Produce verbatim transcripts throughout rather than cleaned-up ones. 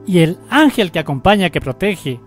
Y el ángel que acompaña, que protege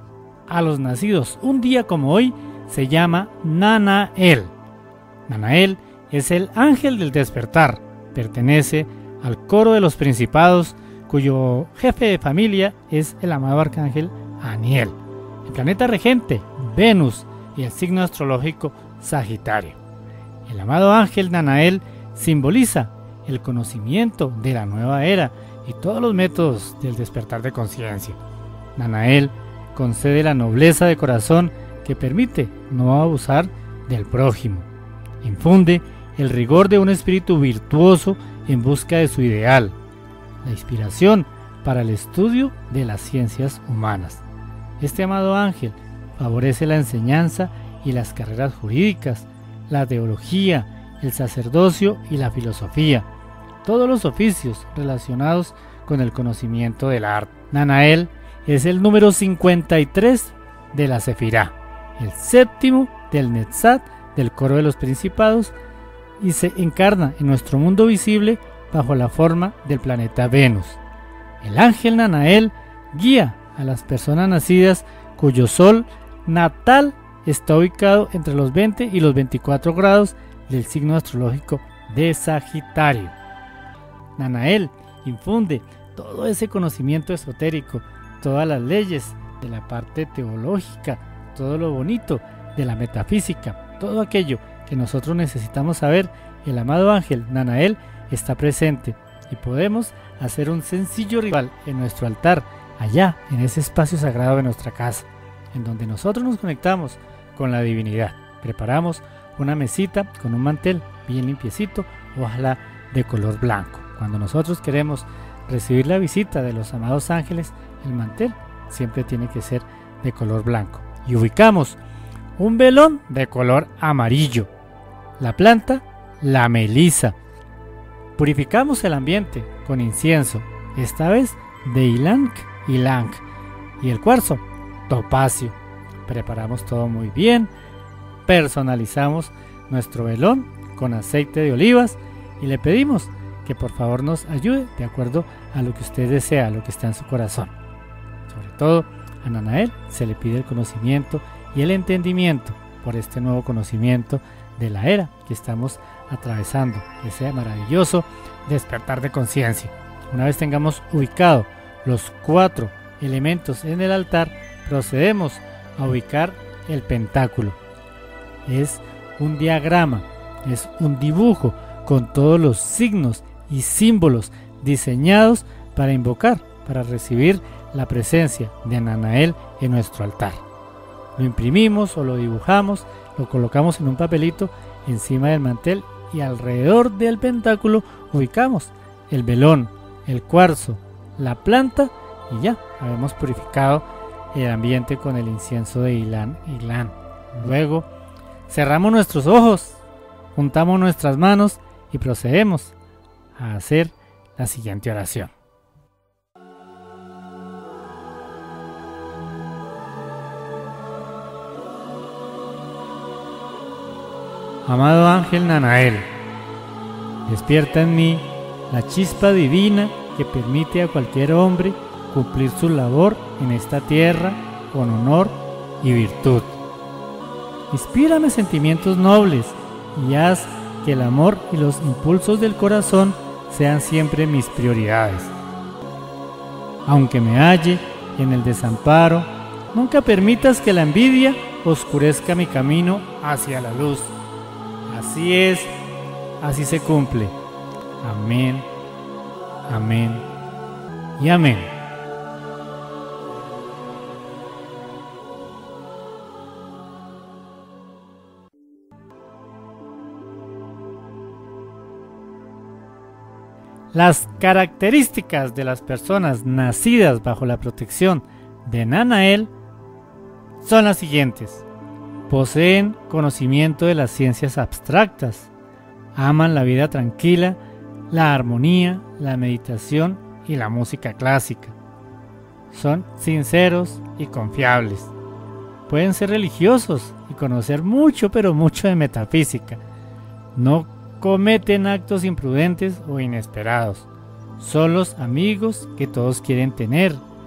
a los nacidos un día como hoy, se llama Nanael. Nanael es el ángel del despertar, pertenece al coro de los principados, cuyo jefe de familia es el amado arcángel Aniel, el planeta regente Venus y el signo astrológico Sagitario. El amado ángel Nanael simboliza el conocimiento de la nueva era y todos los métodos del despertar de conciencia. Nanael concede la nobleza de corazón que permite no abusar del prójimo. Infunde el rigor de un espíritu virtuoso en busca de su ideal, la inspiración para el estudio de las ciencias humanas. Este amado ángel favorece la enseñanza y las carreras jurídicas, la teología, el sacerdocio y la filosofía, todos los oficios relacionados con el conocimiento del arte. Nanael es el número cincuenta y tres de la Sefirá, el séptimo del Netzat, del coro de los principados, y se encarna en nuestro mundo visible bajo la forma del planeta Venus. El ángel Nanael guía a las personas nacidas cuyo sol natal está ubicado entre los veinte y los veinticuatro grados del signo astrológico de Sagitario. Nanael infunde todo ese conocimiento esotérico, todas las leyes de la parte teológica, todo lo bonito de la metafísica, todo aquello que nosotros necesitamos saber. El amado ángel Nanael está presente y podemos hacer un sencillo ritual en nuestro altar, allá en ese espacio sagrado de nuestra casa, en donde nosotros nos conectamos con la divinidad. Preparamos una mesita con un mantel bien limpiecito, ojalá de color blanco. Cuando nosotros queremos recibir la visita de los amados ángeles, el mantel siempre tiene que ser de color blanco. Y ubicamos un velón de color amarillo, la planta, la melisa. Purificamos el ambiente con incienso, esta vez de ylang ylang, y el cuarzo, topacio. Preparamos todo muy bien, personalizamos nuestro velón con aceite de olivas y le pedimos que por favor nos ayude de acuerdo a lo que usted desea, a lo que está en su corazón. Sobre todo a Nanael se le pide el conocimiento y el entendimiento por este nuevo conocimiento de la era que estamos atravesando, ese maravilloso despertar de conciencia. Una vez tengamos ubicado los cuatro elementos en el altar, procedemos a ubicar el pentáculo. Es un diagrama, es un dibujo con todos los signos y símbolos diseñados para invocar, para recibir la presencia de Nanael en nuestro altar. Lo imprimimos o lo dibujamos, lo colocamos en un papelito encima del mantel y alrededor del pentáculo ubicamos el velón, el cuarzo, la planta y ya habemos purificado el ambiente con el incienso de ylang ylang. Luego cerramos nuestros ojos, juntamos nuestras manos y procedemos a hacer la siguiente oración. Amado ángel Nanael, despierta en mí la chispa divina que permite a cualquier hombre cumplir su labor en esta tierra con honor y virtud. Inspírame sentimientos nobles y haz que el amor y los impulsos del corazón sean siempre mis prioridades. Aunque me halle en el desamparo, nunca permitas que la envidia oscurezca mi camino hacia la luz. Así es, así se cumple. Amén, amén y amén. Las características de las personas nacidas bajo la protección de Nanael son las siguientes. Poseen conocimiento de las ciencias abstractas, aman la vida tranquila, la armonía, la meditación y la música clásica. Son sinceros y confiables. Pueden ser religiosos y conocer mucho, pero mucho de metafísica. No cometen actos imprudentes o inesperados. Son los amigos que todos quieren tener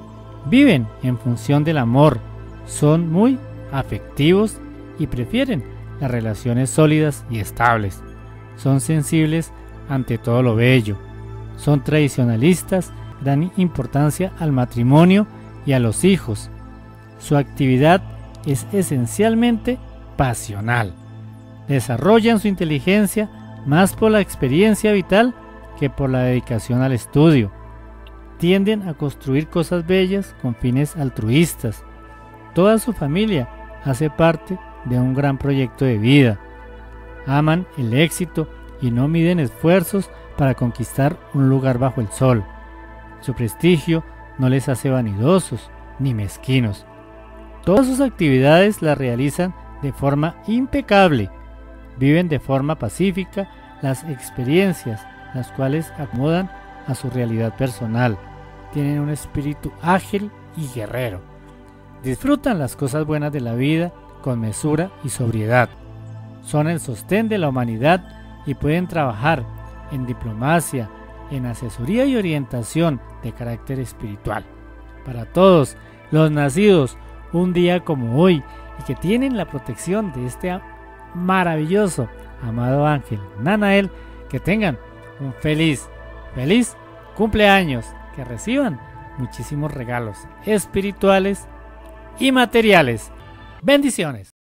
Viven en función del amor, son muy afectivos y prefieren las relaciones sólidas y estables. Son sensibles ante todo lo bello. Son tradicionalistas, dan importancia al matrimonio y a los hijos. Su actividad es esencialmente pasional. Desarrollan su inteligencia más por la experiencia vital que por la dedicación al estudio. Tienden a construir cosas bellas con fines altruistas. Toda su familia hace parte de un gran proyecto de vida. Aman el éxito y no miden esfuerzos para conquistar un lugar bajo el sol. Su prestigio no les hace vanidosos ni mezquinos. Todas sus actividades las realizan de forma impecable. Viven de forma pacífica las experiencias, las cuales acomodan a su realidad personal. Tienen un espíritu ágil y guerrero. Disfrutan las cosas buenas de la vida con mesura y sobriedad. Son el sostén de la humanidad y pueden trabajar en diplomacia, en asesoría y orientación de carácter espiritual. Para todos los nacidos un día como hoy y que tienen la protección de este maravilloso, amado ángel Nanael, que tengan un feliz, feliz cumpleaños, que reciban muchísimos regalos espirituales y materiales. Bendiciones.